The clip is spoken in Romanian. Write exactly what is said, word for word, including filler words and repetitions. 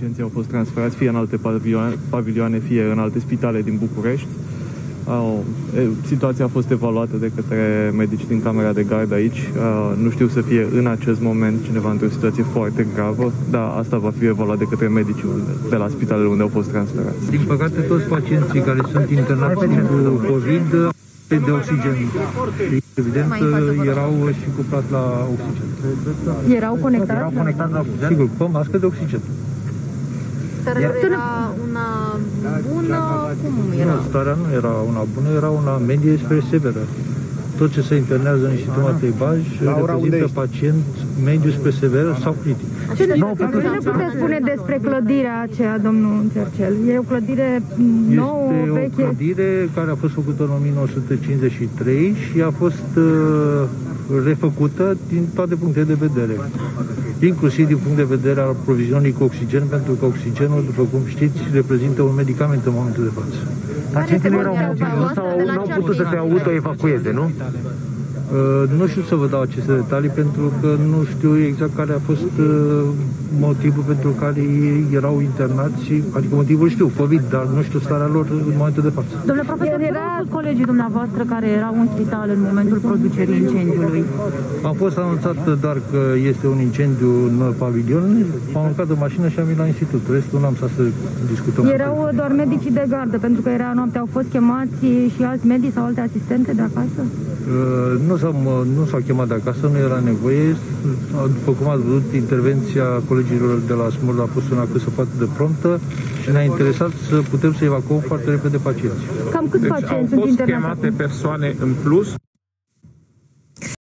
pacienții au fost transferați fie în alte pavilioane, pavilioane fie în alte spitale din București. Au, situația a fost evaluată de către medici din camera de gardă aici. Nu știu să fie în acest moment cineva într-o situație foarte gravă, dar asta va fi evaluat de către medicii de la spitalele unde au fost transferați. Din păcate, toți pacienții care sunt internați cu COVID de oxigen. Evident, erau și cuplați la oxigen. Erau conectați? Erau conectați la oxigen. Sigur, cu mască de oxigen. Starea era una bună? Cum era? Nu, starea nu era una bună, era una medie spre severă. Tot ce se internează în sistemul Ateibaj reprezintă pacient mediu spre sever sau critic. Ce ne puteți spune despre clădirea aceea, domnul Cercel? E o clădire nouă, veche? Este o clădire care a fost făcută în o mie nouă sute cincizeci și trei și a fost uh, refăcută din toate punctele de vedere. Inclusiv din punct de vedere al provizionării cu oxigen, pentru că oxigenul, după cum știți, reprezintă un medicament în momentul de față. Pacienții nu erau motivi, nu au putut să se autoevacueze, nu? Uh, nu știu să vă dau aceste detalii pentru că nu știu exact care a fost uh, motivul pentru care ei erau internați, adică motivul știu, COVID, dar nu știu starea lor în momentul de față. Domnule profesor, era colegii dumneavoastră care erau în spital în momentul producerii incendiului? Am fost anunțat doar că este un incendiu în pavilion, am urcat de mașină și am venit la institut. Restul n-am stat să discutăm. Erau doar medicii de gardă, pentru că era noapte, au fost chemați și alți medici sau alte asistente de acasă? Uh, nu s-au, nu s-au chemat de acasă, nu era nevoie. După cum ați văzut, intervenția colegilor de la Smurd a fost una cât se poate de promptă și ne-a interesat să putem să evacuăm foarte repede pacienți. Cam câți deci pacienți au sunt fost internați? chemate persoane în plus?